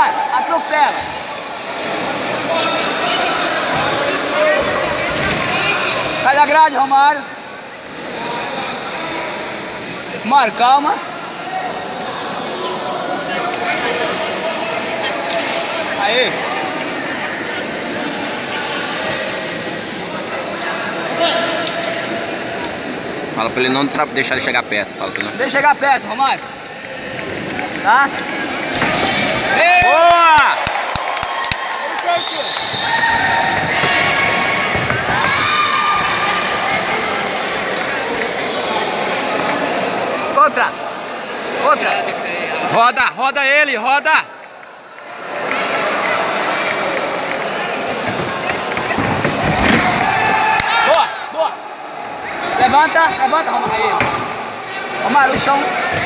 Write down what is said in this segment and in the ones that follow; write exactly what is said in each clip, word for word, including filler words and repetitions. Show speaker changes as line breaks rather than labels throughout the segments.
Romário, atropela. Sai da grade, Romário. Romário, calma. Aí.
Fala pra ele não deixar ele chegar perto. Fala pra ele não.
Deixa chegar perto, Romário. Tá? Ei!
Boa!
Isso aí, tio. Outra. Outra.
Roda, roda ele, roda!
Boa, boa. Levanta, levanta, Romário. Aí. Romário, o chão.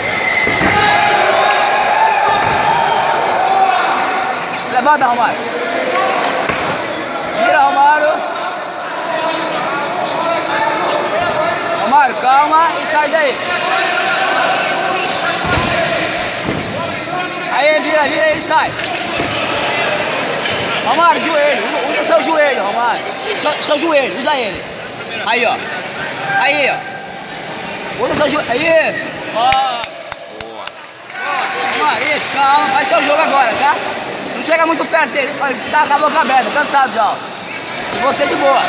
Levanta, Romário. Vira, Romário. Romário, calma e sai daí. Aí, vira, vira e sai. Romário, joelho. Usa seu joelho, Romário. Seu, seu joelho, usa ele. Aí, ó. Aí, ó. Usa seu joelho. Aí, ó.
Boa.
Romário, isso, calma. Faz seu jogo agora, tá? Não chega muito perto dele, tá com a boca aberta, cansado já. E você de boa.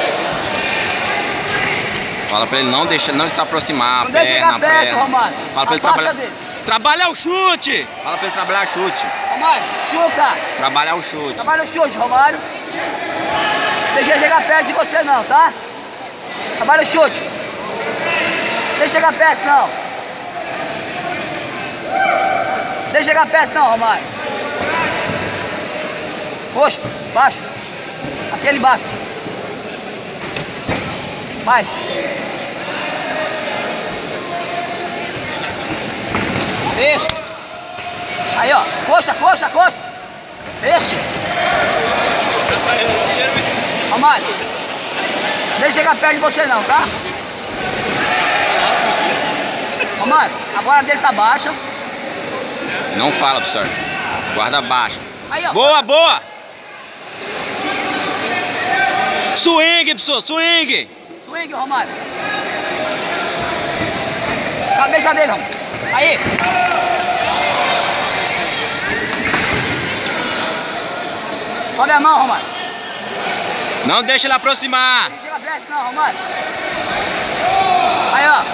Fala pra ele não deixa não se aproximar,
Não deixa
perna,
chegar perto,
perna.
Romário.
Fala pra ele
Afasta
trabalhar.
dele.
Trabalhar o chute! Fala pra ele trabalhar chute.
Romário, chuta.
Trabalhar o chute.
Trabalha o chute, Romário. Deixa ele chegar perto de você não, tá? Trabalha o chute. Deixa chegar perto não. Deixa chegar perto não, Romário. Poxa, baixo. Aquele baixo. Mais. Isso. Aí, ó. Coxa, coxa, coxa. Isso. Romário. Deixa chegar perto de você não, tá? Romário, a bola dele tá baixa.
Não fala, professor. Guarda baixa.
Aí, ó.
Boa, boa! Swing, professor, swing!
Swing, Romário. Cabeça dele, Romário. Aí. Sobe a mão, Romário.
Não deixa ele aproximar.
Não chega perto não, Romário. Aí, ó.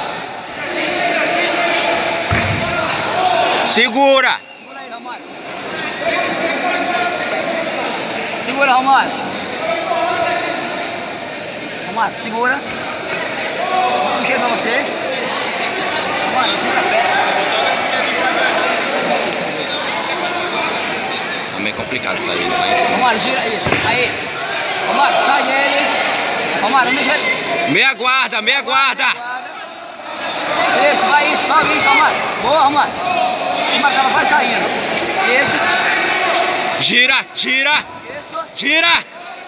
Segura!
Segura aí, Romário. Segura, Romário. Romário, segura. Puxei pra você. Romário, segura perto.
Tá meio complicado sair ele lá em cima.
Romário, gira isso. Aí. Romário, sai dele. Romário, não deixa.
Meia guarda, meia guarda!
Isso, vai isso, sobe isso, Romário. Boa, Romário. Romário, ela vai saindo. Isso.
Gira, gira!
Isso.
Gira!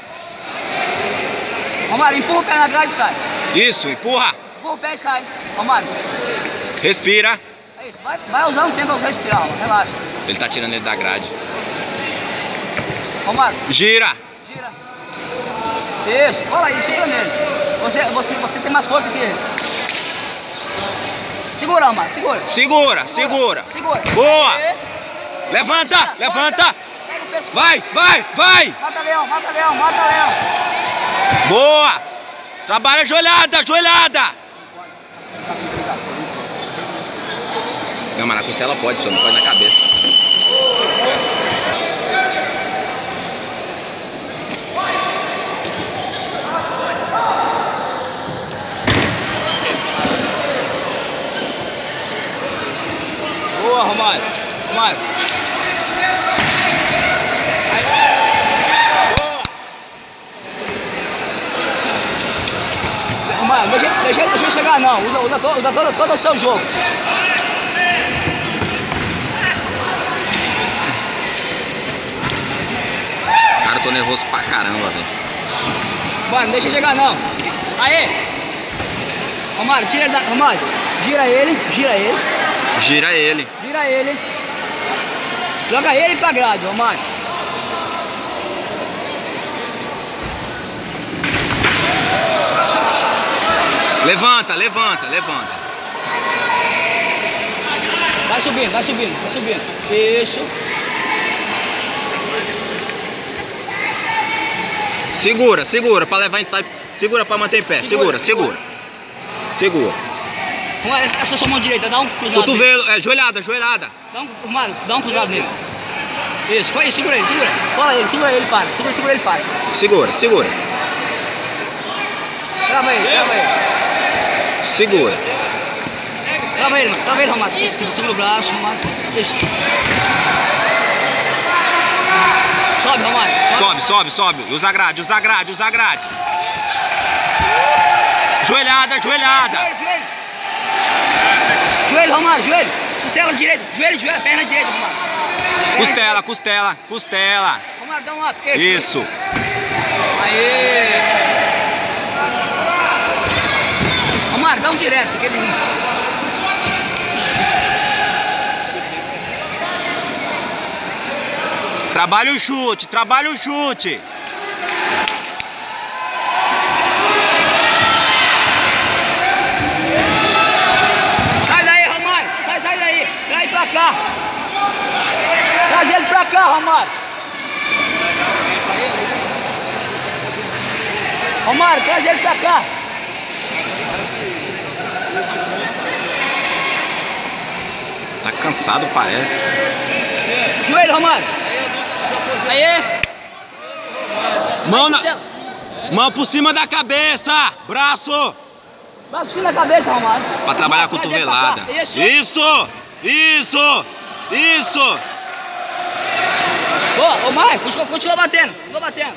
Romário, empurra o pé na grade e sai.
Isso, empurra!
Empurra o pé e sai. Romário.
Respira!
É isso. Vai, vai usando o tempo pra você respirar, Romário. Relaxa.
Ele tá tirando ele da grade.
Romário.
Gira!
Gira. Isso. Cola aí, segura nele. Você, você, você tem mais força que ele. Segura, Romário. Segura.
Segura, segura!
Segura.
Boa!
Aí.
Levanta,
Bota.
levanta!
Pega o pescoço.
Vai, vai, vai!
Mata leão, mata leão, mata leão.
Boa! Trabalha a joelhada, joelhada! Não, mas na costela pode, só não pode na cabeça.
Boa, Romário. Romário. Boa. Romário, deixa, deixa, deixa ele chegar não. Usa, usa, to, usa todo, todo o seu jogo.
Cara, eu tô nervoso pra caramba, velho.
Mano, não deixa ele chegar não. Aê. Romário, tira ele da... Romário, gira ele, gira ele.
Gira ele.
Gira ele. Joga ele pra grade, Romário.
Levanta, levanta, levanta.
Vai subindo, vai subindo, vai subindo. Isso.
Segura, segura pra levar em... Segura pra manter em pé. Segura, segura. Segura.
Romário, essa é sua mão direita, dá um cruzado.
Cotovelo, é, joelhada, joelhada.
Dá um, Romário, dá um cruzado nele. Isso, foi, segura ele, segura. Fala ele, segura ele, para. Segura, segura ele, para.
Segura, segura.
Trava ele, trava ele.
Segura.
Trava ele, mano. Trava ele, Romário. Isso, segura o braço, Romário. Isso. Sobe, Romário.
Sobe, sobe, sobe. Usa a grade, usa a grade, usa a grade. Joelhada, joelhada.
Joelho, joelho. Joelho, Romário, joelho. Costela direita, joelho, joelho, perna direita, Romário.
Costela, costela, costela.
Romário, dá um up.
Isso.
Aê. Romário, dá um direto, porque ele...
Trabalha o chute, trabalha o chute.
Sai daí, Romário. Sai, sai daí. Traz ele pra cá. Traz ele pra cá, Romário. Romário, traz ele pra cá.
Tá cansado, parece.
Joelho, Romário. Aí.
Mão na... Mão por cima da cabeça. Braço.
Braço por cima da cabeça, Romário.
Pra trabalhar a cotovelada.
Isso.
Isso. Isso. Isso.
Boa, Romário, continua, continua batendo. Continua batendo.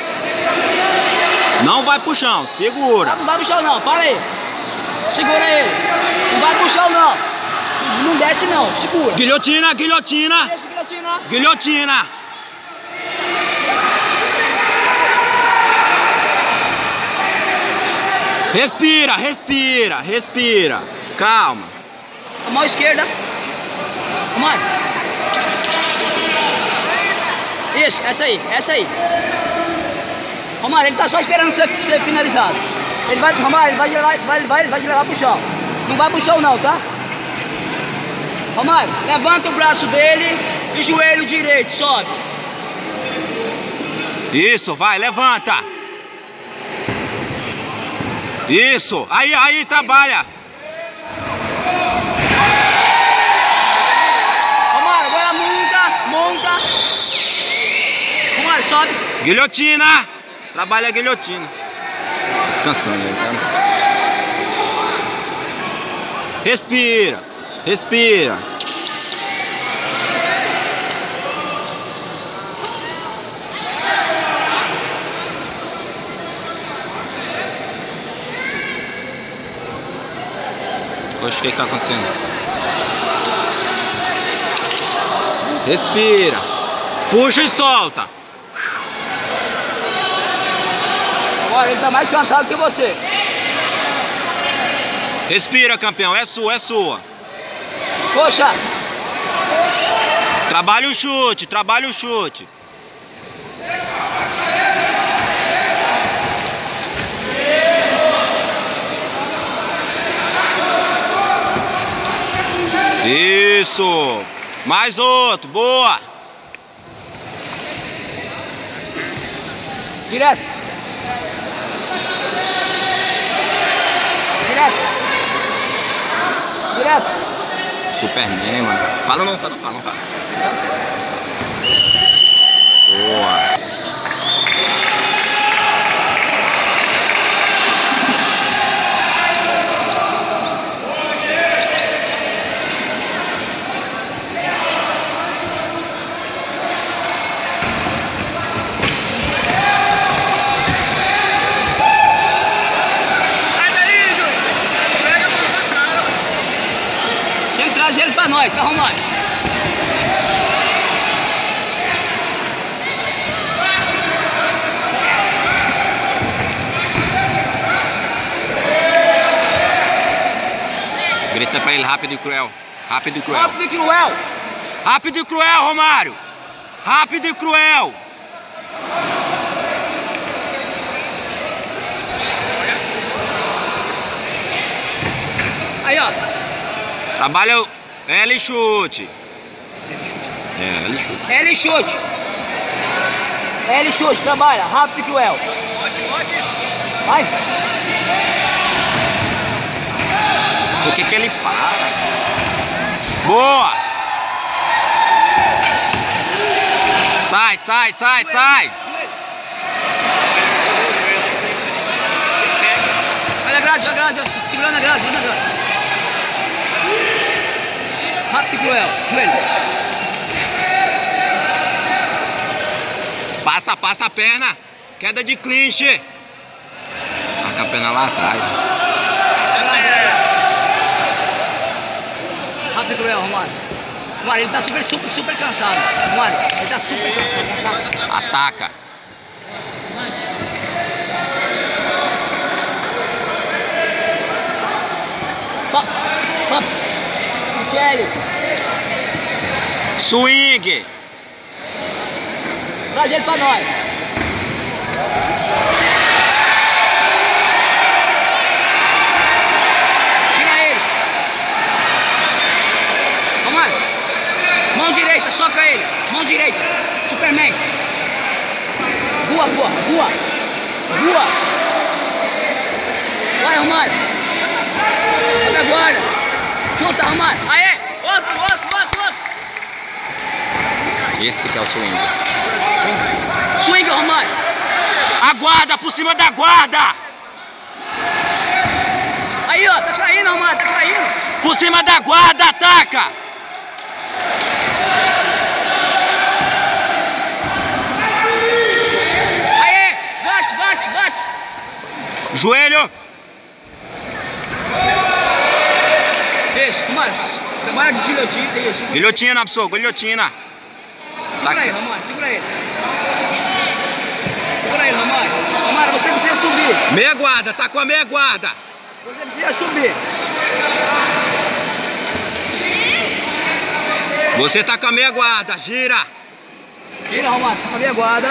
Não vai pro chão. Segura.
Não vai pro chão, não. Para aí. Segura ele. Não vai pro chão, não. Não desce, não. Segura.
Guilhotina, guilhotina.
Deixa, guilhotina.
Guilhotina. Respira, respira, respira. Calma.
A mão esquerda. Romário. Isso, essa aí, essa aí. Romário, ele tá só esperando ser, ser finalizado. Ele vai, Romário, ele vai te levar, vai, vai, vai te levar pro chão. Não vai pro chão não, tá? Romário, levanta o braço dele e joelho direito, sobe.
Isso, vai, levanta. Isso, aí, aí, trabalha.
Romário, agora monta, monta. Romário, sobe.
Guilhotina. Trabalha a guilhotina. Descansando aí, tá? Respira, respira. Oxe, o que está acontecendo? Respira. Puxa e solta.
Agora ele tá mais cansado que você.
Respira, campeão. É sua, é sua.
Poxa.
Trabalha o chute, trabalha o chute. Isso. Mais outro, boa.
Direto. Direto. Direto.
Superman, mano. Fala não, fala não, fala não, fala. Boa.
Sempre traz ele pra nós, tá, Romário?
Grita pra ele rápido e cruel. Rápido e cruel.
Rápido e cruel.
Rápido e cruel, Romário. Rápido e cruel.
Aí, ó.
Trabalha o L chute. É, L chute.
L chute. L chute, trabalha. Rápido e cruel. Vai.
Por que que ele para? Boa! Sai, sai, sai, sai!
Olha a grade, olha a grade, ó, segurando a grade, segurando a grade. Rápido e cruel, joelho.
Passa, passa a perna. Queda de clinch. Marca a perna lá atrás.
Rápido e cruel, Romário. Romário, ele tá super, super, super cansado. Romário, ele tá super cansado.
Ataca.
Pop, pop. Kelly.
Swing.
Traz ele pra nós. Tira ele. Romário. Mão direita, soca ele. Mão direita. Superman. Voa, voa, voa. Voa. Vai, Romário. Olha agora. Junta, Romário. Aê. Outro, outro, outro, outro.
Esse que é o swing.
Swing, Romário.
A guarda por cima da guarda.
Aí, ó. Tá caindo, Romário. Tá caindo.
Por cima da guarda, ataca.
Aê. Bate, bate, bate.
Joelho.
Isso, Romário. Trabalha de guilhotina. Isso.
Guilhotina, pessoal. Guilhotina.
Segura ele, Romário. Segura ele. Segura ele, Romário. Romário, você precisa subir.
Meia guarda. Tá com a meia guarda.
Você precisa subir.
Você tá com a meia guarda. Gira.
Gira, Romário. Tá com a minha guarda.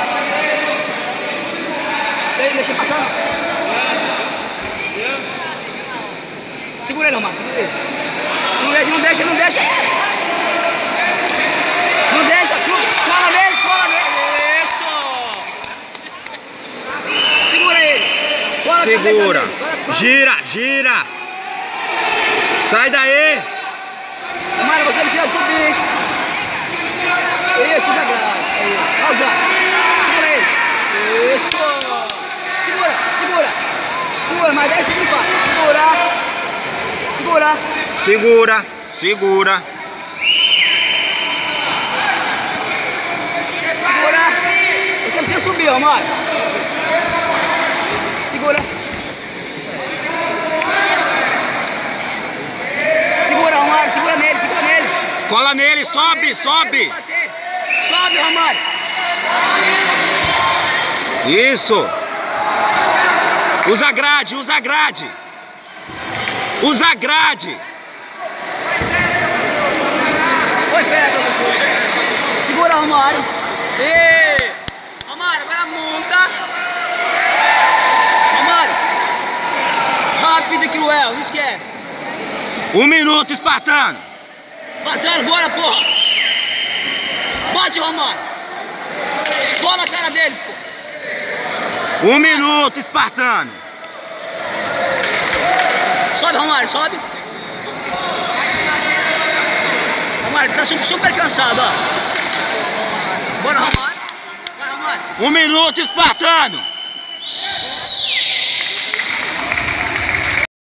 Deixa eu passar. Segura ele, Romário. Segura ele. Não deixa, não deixa, não deixa. Não deixa, cola nele, cola nele. Isso! Segura ele. Cola,
Segura.
Cola, cola.
Gira, gira. Sai daí.
Romário, você precisa subir. Isso, Zagrado. Olha o Zé. Segura ele. Isso. Segura, segura. Segura, mais dez segundos, pai. Segura. Segura.
Segura, segura.
Segura. Você precisa subir, Romário. Segura. Segura, Romário. Segura nele, segura nele.
Cola nele, sobe, sobe.
Sobe, Romário.
Isso. Usa a grade, usa a grade. Usa a grade.
Oi, pega você. Segura, Romário. E Romário, agora monta. Romário. Rápido e cruel, não esquece.
Um minuto, espartano.
Espartano, bora, porra. Bate, Romário. Escola a cara dele, pô.
Um minuto, espartano.
Sobe, Romário, sobe. Romário, tá super cansado, ó. Bora, Romário. Vai, Romário.
Um minuto, espartano.